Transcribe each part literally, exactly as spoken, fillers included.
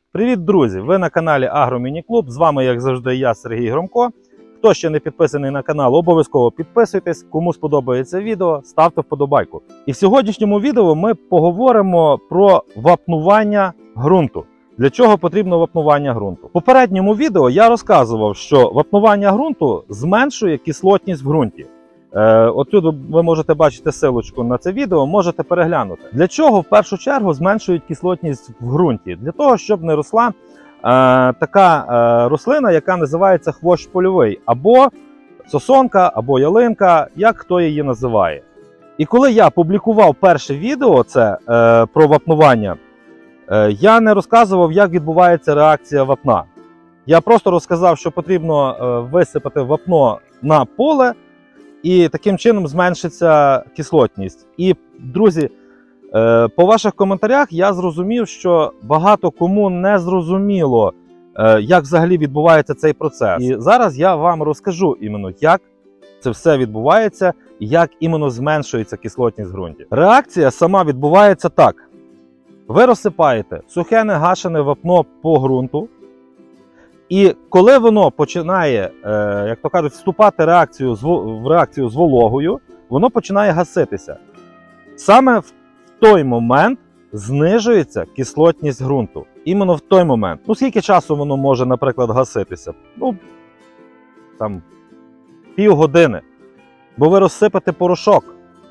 Привіт, друзі! Ви на каналі Агромініклуб. З вами, як завжди, я, Сергій Громко. Хто ще не підписаний на канал, обов'язково підписуйтесь. Кому сподобається відео, ставте вподобайку. І в сьогоднішньому відео ми поговоримо про вапнування ґрунту. Для чого потрібно вапнування ґрунту? В попередньому відео я розказував, що вапнування ґрунту зменшує кислотність в ґрунті. Е, от тут ви можете бачити силочку на це відео, можете переглянути. Для чого в першу чергу зменшують кислотність в ґрунті? Для того, щоб не росла е, така е, рослина, яка називається хвощ польовий, або сосонка, або ялинка, як хто її називає. І коли я публікував перше відео це е, про вапнування, е, я не розказував, як відбувається реакція вапна. Я просто розказав, що потрібно е, висипати вапно на поле, і таким чином зменшиться кислотність. І, друзі, по ваших коментарях я зрозумів, що багато кому не зрозуміло, як взагалі відбувається цей процес. І зараз я вам розкажу іменно, як це все відбувається і як іменно зменшується кислотність в ґрунті. Реакція сама відбувається так. Ви розсипаєте сухе негашене вапно по ґрунту, і коли воно починає, як то кажуть, вступати реакцію в реакцію з вологою, воно починає гаситися. Саме в той момент знижується кислотність ґрунту. Іменно в той момент. Ну, скільки часу воно може, наприклад, гаситися? Ну, там, півгодини. Бо ви розсипете порошок.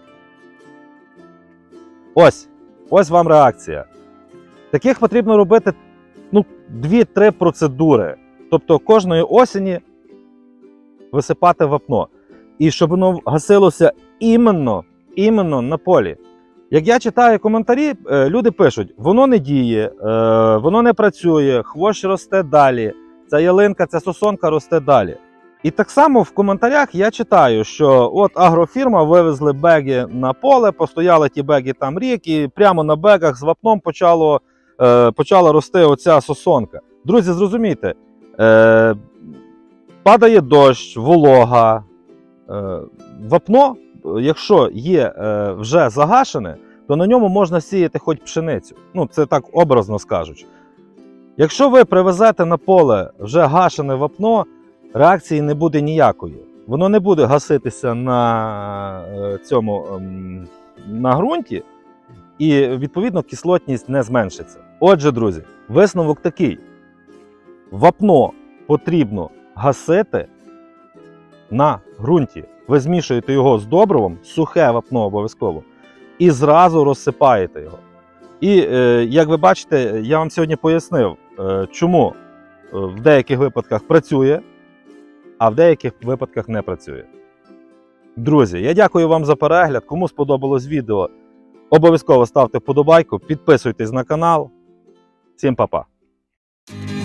Ось. Ось вам реакція. Таких потрібно робити, ну, дві-три процедури. Тобто кожної осені висипати вапно. І щоб воно гасилося іменно, іменно на полі. Як я читаю коментарі, люди пишуть, воно не діє, воно не працює, хвощ росте далі, ця ялинка, ця сосонка росте далі. І так само в коментарях я читаю, що от агрофірма вивезли беги на поле, постояли ті беги там рік, і прямо на бегах з вапном почало, почала рости оця сосонка. Друзі, зрозумійте, Е, падає дощ, волога, е, вапно, якщо є е, вже загашене, то на ньому можна сіяти хоч пшеницю. Ну, це так образно скажуть. Якщо ви привезете на поле вже гашене вапно, реакції не буде ніякої. Воно не буде гаситися на е, цьому, е, на ґрунті, і, відповідно, кислотність не зменшиться. Отже, друзі, висновок такий. Вапно потрібно гасити на ґрунті. Ви змішуєте його з добривом, сухе вапно обов'язково, і зразу розсипаєте його. І, е, як ви бачите, я вам сьогодні пояснив, е, чому в деяких випадках працює, а в деяких випадках не працює. Друзі, я дякую вам за перегляд. Кому сподобалось відео, обов'язково ставте вподобайку, підписуйтесь на канал. Всім па-па!